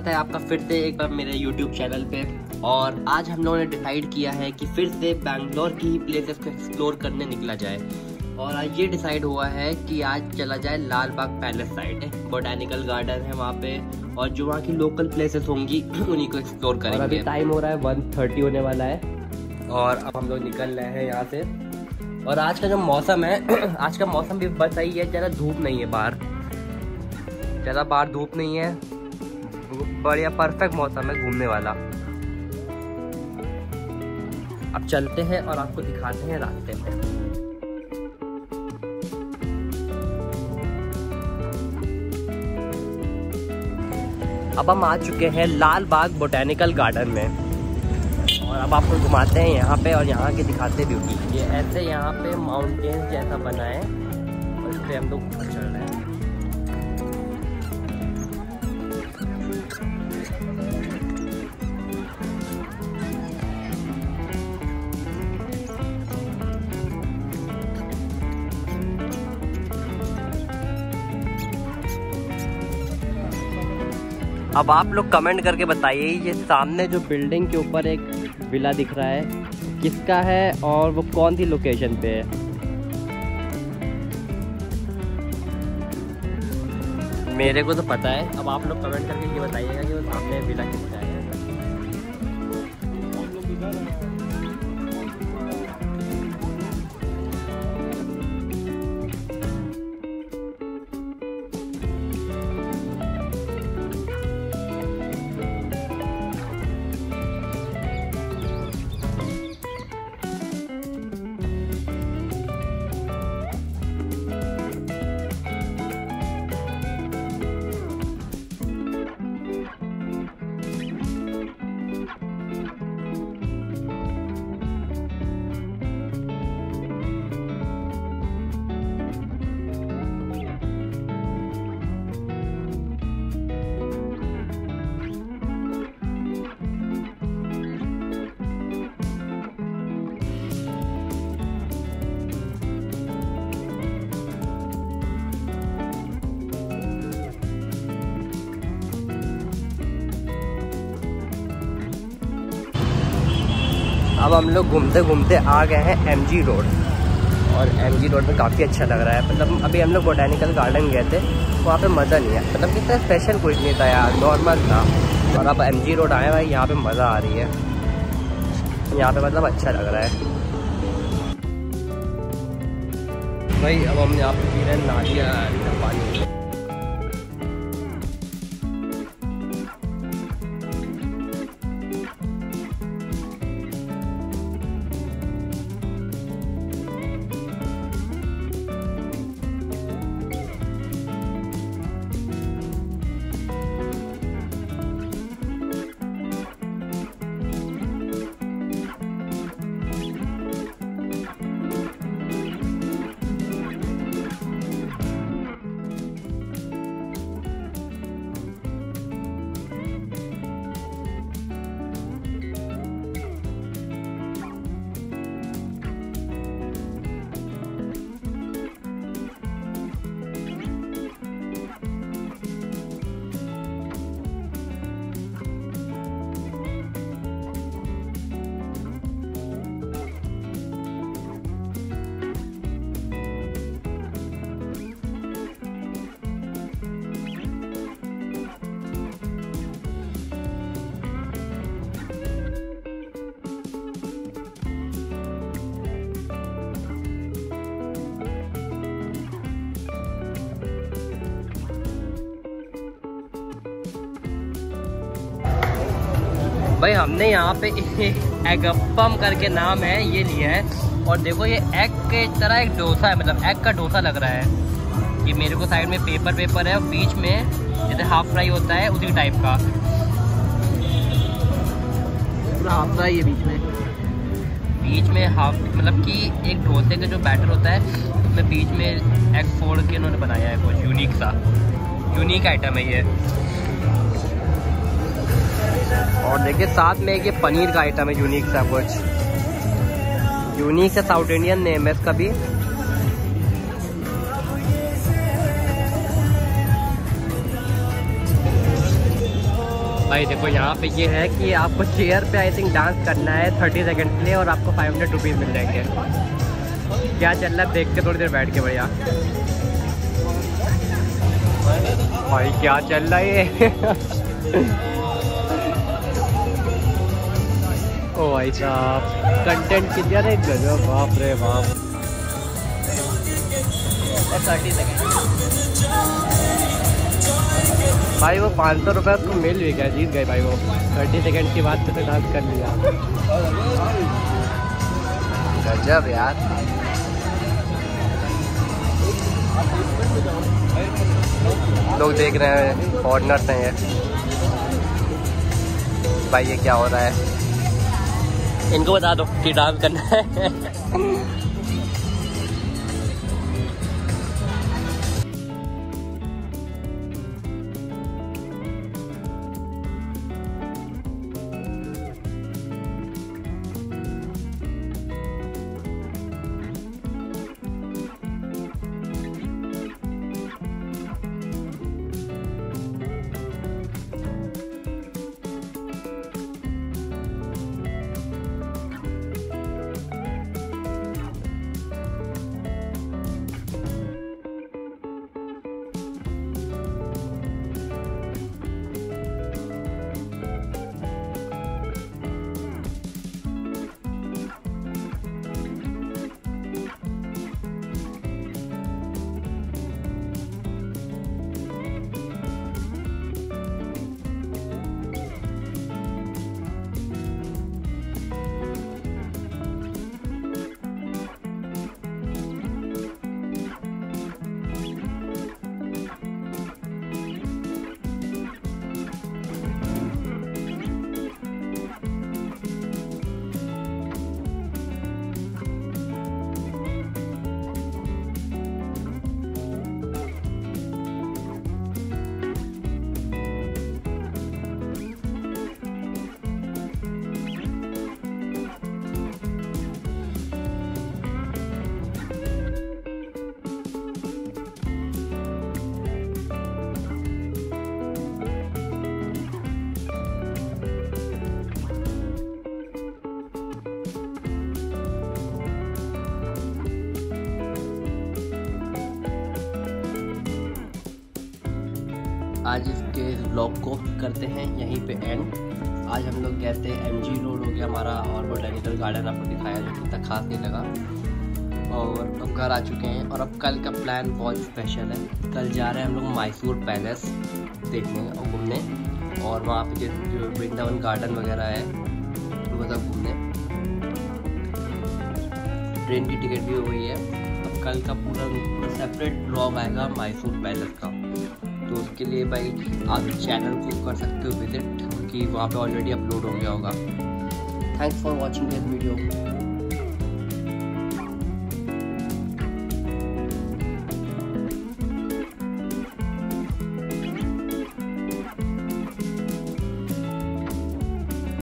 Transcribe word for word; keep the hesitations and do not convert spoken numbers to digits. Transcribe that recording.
स्वागत है आपका फिर से एक बार मेरे यूट्यूब चैनल पे। और आज हम लोगों ने डिसाइड किया है कि फिर से बैंगलोर की ही प्लेसेस को एक्सप्लोर करने निकला जाए। और आज ये डिसाइड हुआ है कि आज चला जाए Lalbagh palace side, botanical garden है वहाँ पे, और जो वहाँ की लोकल प्लेसेस होंगी उन्हीं को एक्सप्लोर करेंगे। और अभी टाइम हो रहा है वन थर्टी होने वाला है और अब हम लोग निकल रहे हैं यहाँ से। और आज का जो मौसम है आज का मौसम भी बस सही है, ज़्यादा धूप नहीं है बाहर, ज़्यादा बाहर धूप नहीं है, बढ़िया परफेक्ट मौसम है घूमने वाला। अब चलते हैं और आपको दिखाते हैं रास्ते में। अब हम आ चुके हैं लाल बाग बोटैनिकल गार्डन में और अब आपको घुमाते हैं यहाँ पे और यहाँ के दिखाते हैं ब्यूटी। ये ऐसे यहाँ पे माउंटेन जैसा बना है और इस पे हम लोग ऊपर चल रहे हैं। अब आप लोग कमेंट करके बताइए ये सामने जो बिल्डिंग के ऊपर एक विला दिख रहा है किसका है और वो कौन सी लोकेशन पे है। मेरे को तो पता है, अब आप लोग कमेंट करके ये बताइएगा कि वो सामने विला किसका है। अब हम लोग घूमते घूमते आ गए हैं एमजी रोड और एमजी रोड में काफ़ी अच्छा लग रहा है। मतलब अभी हम लोग बोटैनिकल गार्डन गए थे, वहाँ पे मज़ा नहीं है, मतलब कितना स्पेशल कुछ नहीं था यार, नॉर्मल था। और अब एमजी रोड आए भाई, यहाँ पे मज़ा आ रही है, यहाँ पे मतलब अच्छा लग रहा है भाई। अब हम यहाँ पे पी रहे हैं नारियल पानी। भाई हमने यहाँ पे एगप्पम करके नाम है ये लिया है और देखो ये एग के तरह एक डोसा है, मतलब एग का डोसा लग रहा है। ये मेरे को साइड में पेपर पेपर है और बीच में जैसे हाफ फ्राई होता है उसी टाइप का पूरा हाफ फ्राई है बीच में बीच में हाफ, मतलब कि एक डोसे का जो बैटर होता है उसमें बीच में एग फोड़ के उन्होंने बनाया है कुछ यूनिक सा, यूनिक आइटम है ये। और देखिए साथ में ये पनीर का आइटम है यूनिक सा, कुछ यूनिक सा साउथ इंडियन नेम है इसका भी। भाई देखो यहाँ पे ये है कि आपको चेयर पे आई थिंक डांस करना है थर्टी सेकेंड के लिए और आपको फाइव हंड्रेड रुपीज़ मिल जाएंगे। क्या चल रहा है देख के थोड़ी देर बैठ के बढ़िया। भाई क्या चल रहा है ये ओ भाई साहब कंटेंट कितना रे गजब, बाप रे बाप। थर्टी सेकेंड भाई वो पाँच सौ रुपये उसको मिल भी गया, जीत गए भाई वो। थर्टी सेकेंड की बात पे डांस कर लिया, गजब यार। लोग देख रहे हैं, फॉरनर्स हैं ये। भाई ये क्या हो रहा है, इनको बता दो कि डांस करना है। आज इसके व्लॉग को करते हैं यहीं पे एंड। आज हम लोग गए थे एम जी रोड हो गया हमारा और बोटैनिकल गार्डन आपको दिखाया जो कि खास नहीं लगा, और अब घर आ चुके हैं। और अब कल का प्लान बहुत स्पेशल है। कल जा रहे हैं हम लोग मैसूर पैलेस देखने और घूमने, और वहाँ पे जो, जो वृंदावन गार्डन वगैरह है वो सब घूमने। ट्रेन की टिकट भी हो गई है। अब कल का पूरा पूरा सेपरेट ब्लॉग आएगा मैसूर पैलेस का, तो उसके लिए भाई आप चैनल को कर सकते हो विजिट, कि वहाँ पे ऑलरेडी अपलोड हो गया होगा। Thanks for watching this video.